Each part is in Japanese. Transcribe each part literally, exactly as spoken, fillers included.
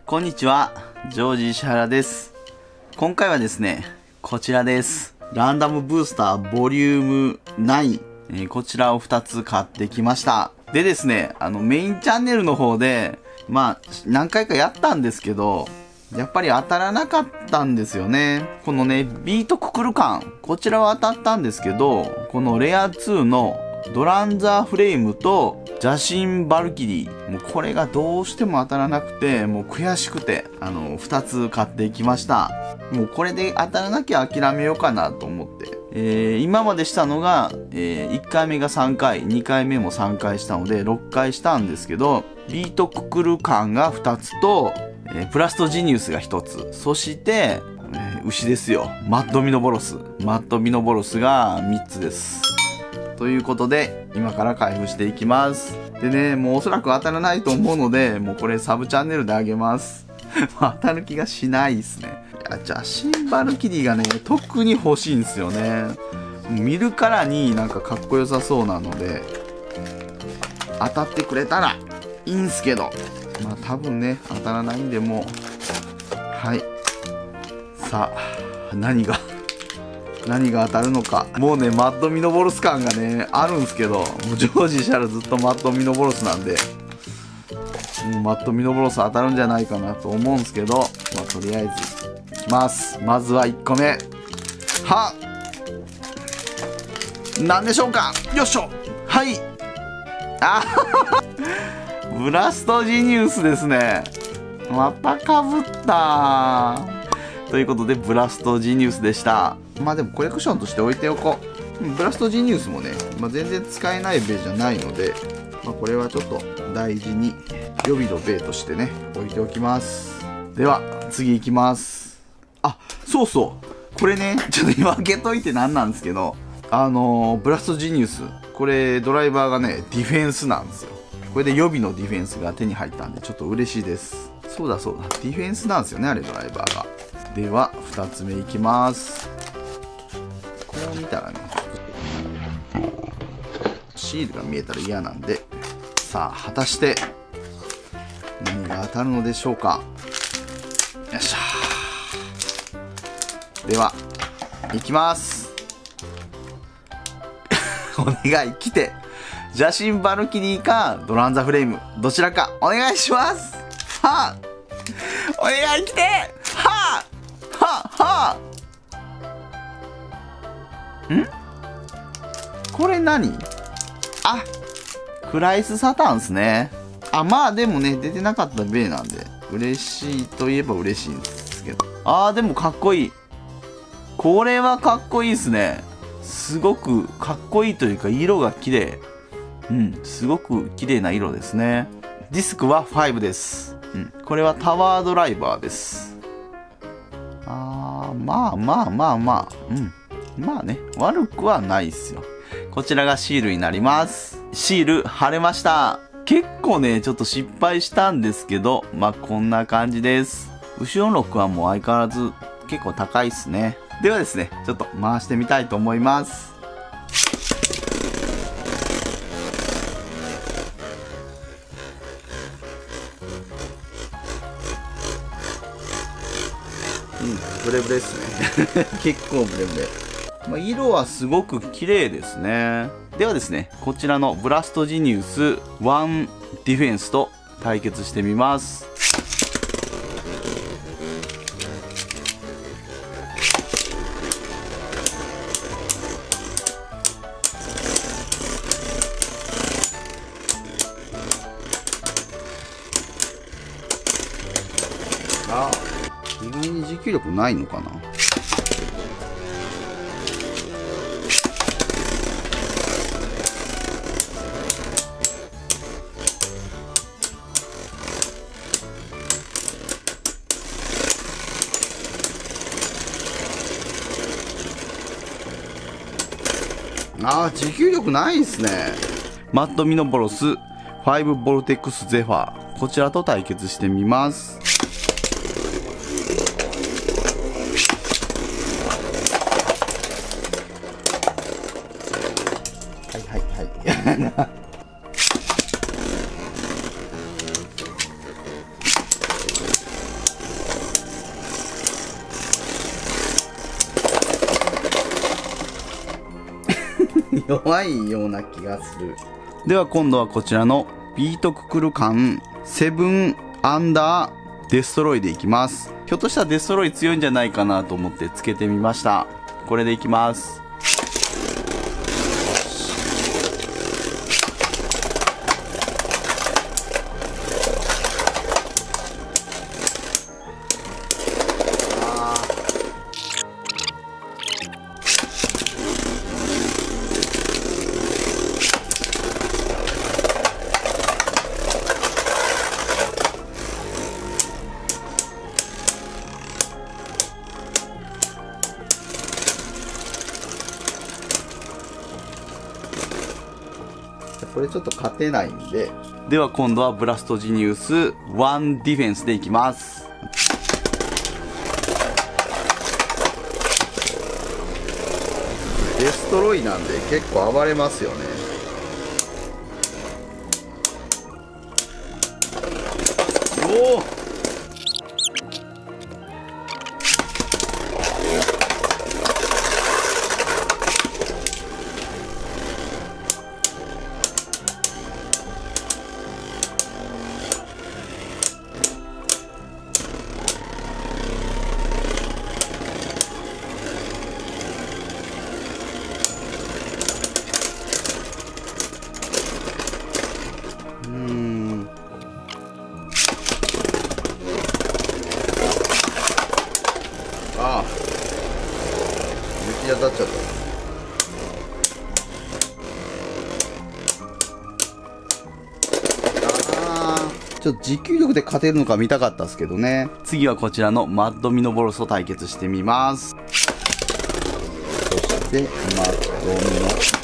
こんにちは、ジョージ石原です。今回はですね、こちらです。ランダムブースターボリュームナイン、えー、こちらをふたつ買ってきました。でですね、あのメインチャンネルの方で、まあ何回かやったんですけど、やっぱり当たらなかったんですよね。このね、ビートククルカン、こちらは当たったんですけど、このレアツーのドランザーフレームと邪神バルキリー、もうこれがどうしても当たらなくて、もう悔しくて、あの、ふたつ買ってきました。もうこれで当たらなきゃ諦めようかなと思って。えー、今までしたのが、えー、いっかいめがさんかい、にかいめもさんかいしたので、ろっかいしたんですけど、ビートククルカンがふたつと、えー、プラストジニウスがひとつ、そして、えー、牛ですよ。マッドミノボロス。マッドミノボロスがみっつです。ということで、今から開封していきます。でね、もうおそらく当たらないと思うので、もうこれサブチャンネルであげます。当たる気がしないですね。いや、邪神バルキリーがね、特に欲しいんですよね。見るからになんかかっこよさそうなので、当たってくれたらいいんすけど、まあ多分ね、当たらないんでもう、はい。さあ、何が。何が当たるのか。もうね、マッドミノボロス感がね、あるんすけど、もうジョージしたらずっとマッドミノボロスなんで、もうマッドミノボロス当たるんじゃないかなと思うんすけど、まあ、とりあえず、いきます。まずはいっこめ。はなんでしょうか。よっしょ。はい。あブラストジニウスですね。またかぶったということで、ブラストジニウスでした。まあでもコレクションとして置いておこう。ブラストジニウスもね、まあ、全然使えないベじゃないので、まあ、これはちょっと大事に予備のベとしてね、置いておきます。では、次いきます。あ、そうそう。これね、ちょっと今開けといてなんなんですけど、あのー、ブラストジニウス、これドライバーがね、ディフェンスなんですよ。これで予備のディフェンスが手に入ったんで、ちょっと嬉しいです。そうだそうだ、ディフェンスなんですよね、あれドライバーが。では、ふたつめいきます。こう見たらね、シールが見えたら嫌なんで、さあ果たして何が当たるのでしょうか。よっしゃ。ではいきます。お願い来て。邪神バルキリーかドランザフレーム、どちらかお願いします。はあ、お願い来て。はあはあはあ。んこれ何？あ、クライスサターンっすね。あ、まあでもね、出てなかったベイなんで、嬉しいといえば嬉しいんですけど。あー、でもかっこいい。これはかっこいいっすね。すごくかっこいいというか、色が綺麗。うん、すごく綺麗な色ですね。ディスクはごです。うん、これはタワードライバーです。あー、まあまあまあまあ、うん。まあね、悪くはないっすよ。こちらがシールになります。シール貼れました。結構ね、ちょっと失敗したんですけど、まあこんな感じです。後ろのロックはもう相変わらず結構高いっすね。ではですね、ちょっと回してみたいと思います。うん、ブレブレっすね。結構ブレブレ。まあ、色はすごく綺麗ですね。ではですね、こちらのブラストジニウスワンディフェンスと対決してみます。あ、意外に持久力ないのかな。あー、持久力ないですね。マッドミノボロスファイブボルテックスゼファー、こちらと対決してみます。はいはいはい。 弱いような気がする。では今度はこちらのビートククルカンセブンアンダーデストロイでいきます。ひょっとしたらデストロイ強いんじゃないかなと思ってつけてみました。これでいきます。これちょっと勝てないんで、では今度はブラストジニウスワンディフェンスでいきます。デストロイなんで結構暴れますよね。おお、ああ、抜き当たっちゃった。ああ、ちょっと持久力で勝てるのか見たかったですけどね。次はこちらのマッドミノボロスと対決してみます。そしてマッドミノボロス。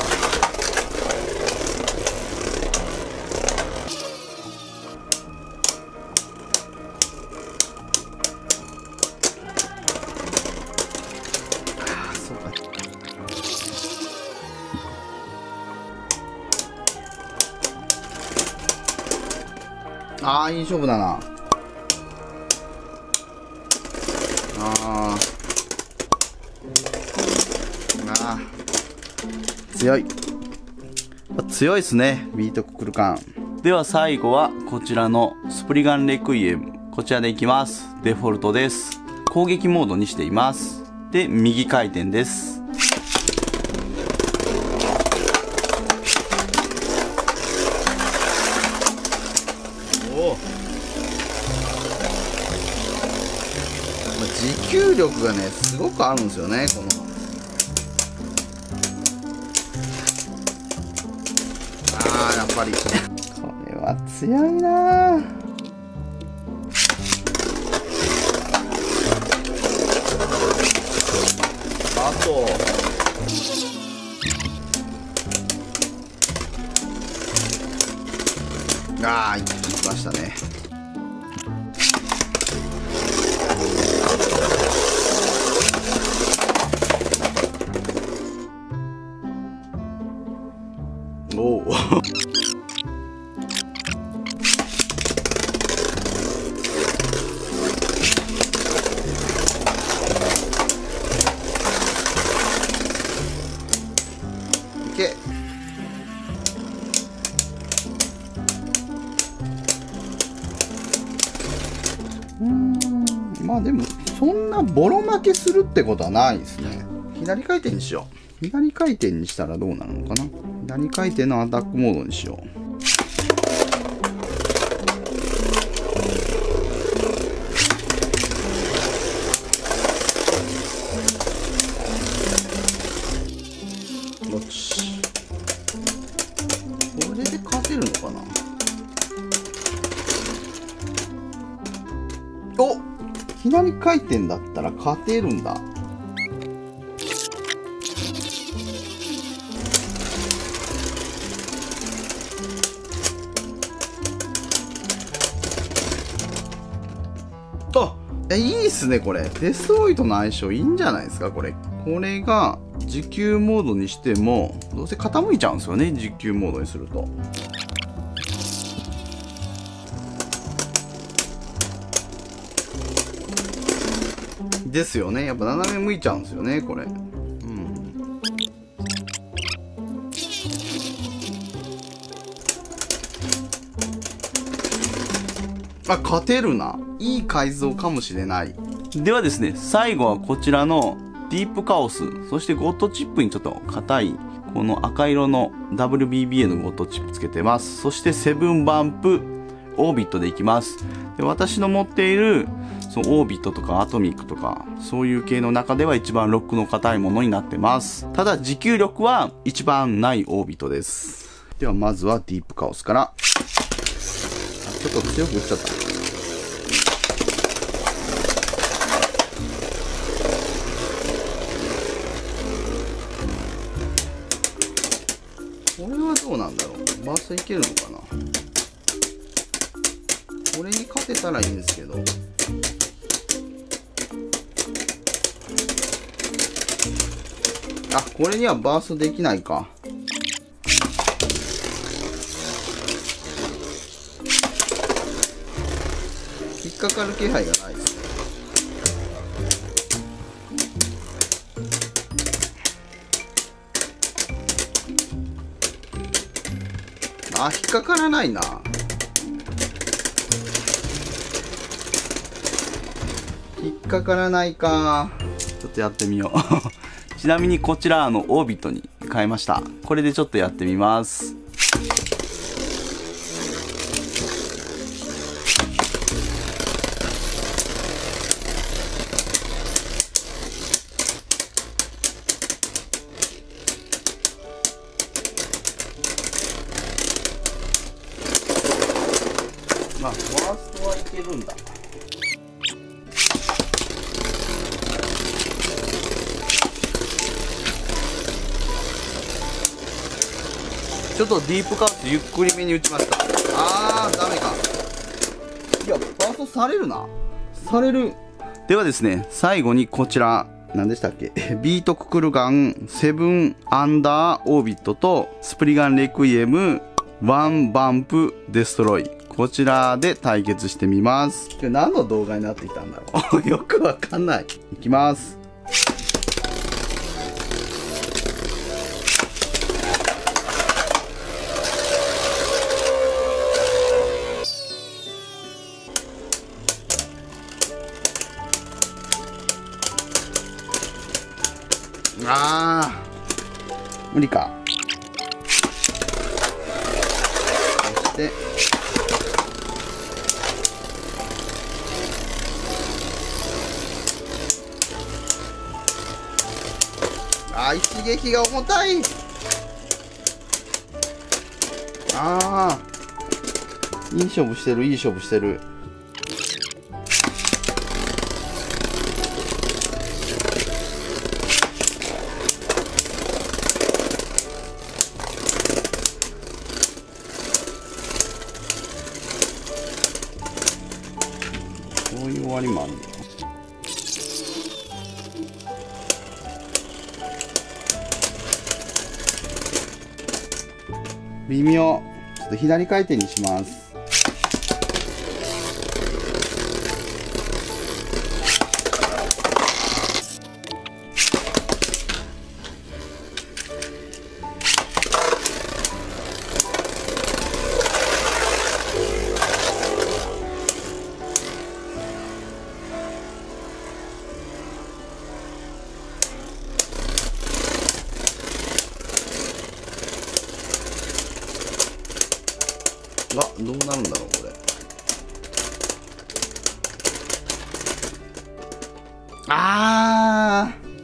ああ、いい勝負だな。ああ、強い。強いですね、ビートククルカン。では最後はこちらのスプリガンレクイエム。こちらでいきます。デフォルトです。攻撃モードにしています。で、右回転です。持久力がねすごくあるんですよね、この。あー、やっぱりこれは強いなー。あとあー、いきましたね。おおいけ。うーん、まあでもそんなボロ負けするってことはないですね。左回転にしよう。左回転にしたらどうなるのかな。左回転のアタックモードにしよう。よし。これで勝てるのかな。お、左回転だったら勝てるんだ。あ、いいっすね、これ。デストロイとの相性いいんじゃないですか、これ。これが持久モードにしても、どうせ傾いちゃうんですよね、持久モードにすると。ですよね。やっぱ斜め向いちゃうんですよね、これ。うん。 あ、勝てるな。いい改造かもしれない。ではですね、最後はこちらのディープカオス、そしてゴッドチップにちょっと硬い、この赤色の ダブリュービービーエー のゴッドチップつけてます。そしてセブンバンプオービットでいきます。で、私の持っている、そのオービットとかアトミックとか、そういう系の中では一番ロックの硬いものになってます。ただ持久力は一番ないオービットです。ではまずはディープカオスから。あ、ちょっと強く打っちゃった。これはどうなんだろう。バーストいけるのかな。これに勝てたらいいんですけど。あ、これにはバーストできないか。引っかかる気配がないです。あ、引っかからないな。引っかからないか。ちょっとやってみよう。ちなみにこちらのオービットに変えました。これでちょっとやってみます。まあ、ファーストはいけるんだ。ちょっとディープカウスゆっくりめに打ちました。あー、ダメか。いや、ファーストされるな。される。ではですね、最後にこちら、何でしたっけビートククルガン、セブンアンダーオービットと、スプリガンレクイエム、ワンバンプデストロイ。こちらで対決してみます。今日何の動画になってきたんだろうよくわかんない。いきます。あー、無理か。そしてあー、一撃が重たい。あー、いい勝負してる、いい勝負してる。そういう終わりもあるんだ。微妙。ちょっと左回転にします。あ、どうなるんだろうこれ。あー、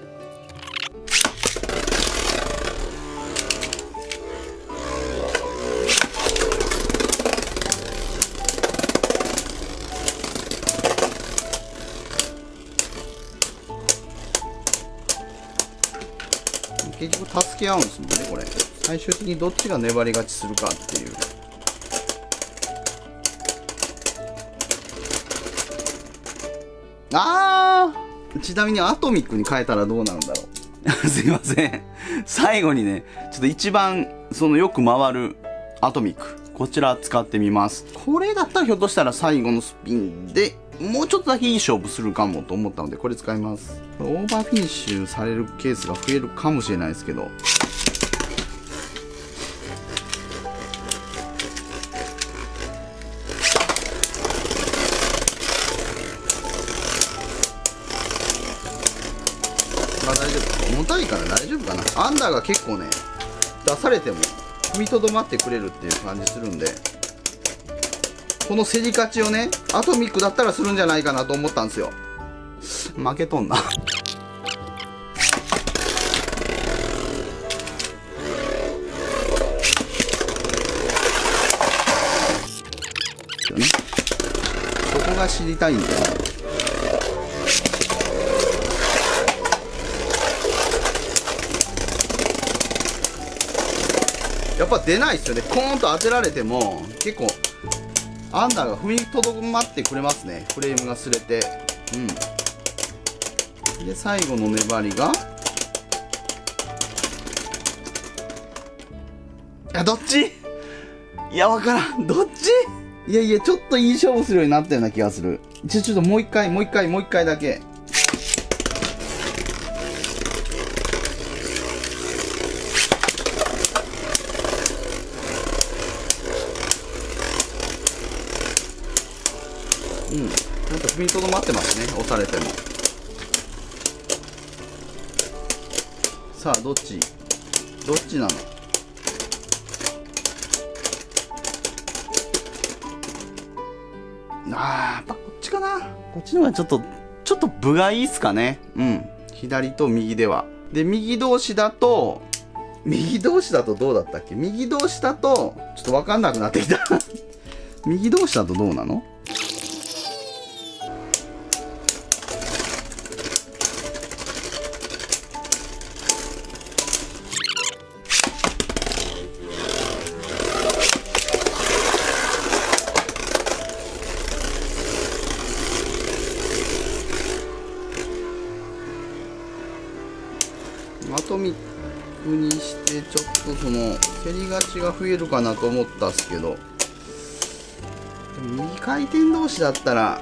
結局助け合うんですもんねこれ。最終的にどっちが粘り勝ちするかっていう。あー、ちなみにアトミックに変えたらどうなるんだろうすいません。最後にね、ちょっと一番そのよく回るアトミック。こちら使ってみます。これだったらひょっとしたら最後のスピンでもうちょっとだけいい勝負するかもと思ったのでこれ使います。オーバーフィニッシュされるケースが増えるかもしれないですけど。 重たいから大丈夫かな。アンダーが結構ね、出されても踏みとどまってくれるっていう感じするんで、この競り勝ちをね、アトミックだったらするんじゃないかなと思ったんですよ。負けとんな。そこが知りたいんだよ。やっぱ出ないっすよね。コーンと当てられても結構アンダーが踏みとどまってくれますね。フレームが擦れて、うんで最後の粘りが、いやどっち、いやわからん、どっち、いやいやちょっといい勝負するようになったような気がする。ちょちょっともう一回もう一回もう一回だけ。うん、ちゃんと踏みとどまってますね、押されても。さあどっちどっちなの。あーやっぱこっちかな。こっちの方がちょっとちょっと分がいいっすかね。うん、左と右では。で右同士だと右同士だとどうだったっけ。右同士だとちょっと分かんなくなってきた右同士だとどうなの。アトミックにしてちょっとその蹴り勝ちが増えるかなと思ったっすけど、右回転同士だったら、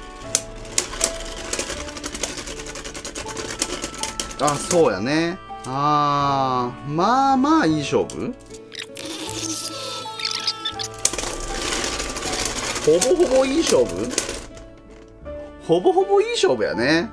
あそうやね。あーまあまあいい勝負、ほぼほぼいい勝負、ほぼほぼいい勝負やね。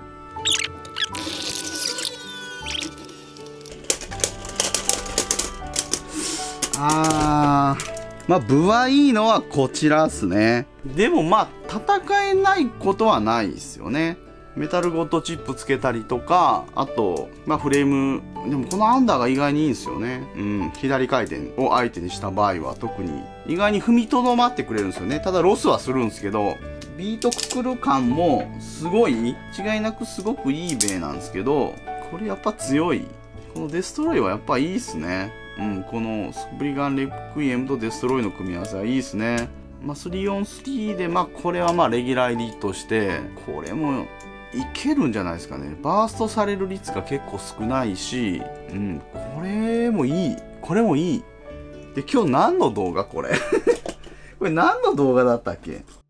あーまあ分はいいのはこちらっすね。でもまあ戦えないことはないですよね。メタルゴッドチップつけたりとか、あとまあフレーム、でもこのアンダーが意外にいいんですよね。うん、左回転を相手にした場合は特に意外に踏みとどまってくれるんですよね。ただロスはするんですけど、ビートくくる感もすごい、違いなくすごくいいベイなんですけど、これやっぱ強い。このデストロイはやっぱいいっすね。うん、このスプリガンレクイエムとデストロイの組み合わせはいいですね。まあ、スリーオンスリー で、まあ、これはまあ、レギュラー入りとして、これもいけるんじゃないですかね。バーストされる率が結構少ないし、うん、これもいい。これもいい。で、今日何の動画これこれ何の動画だったっけ。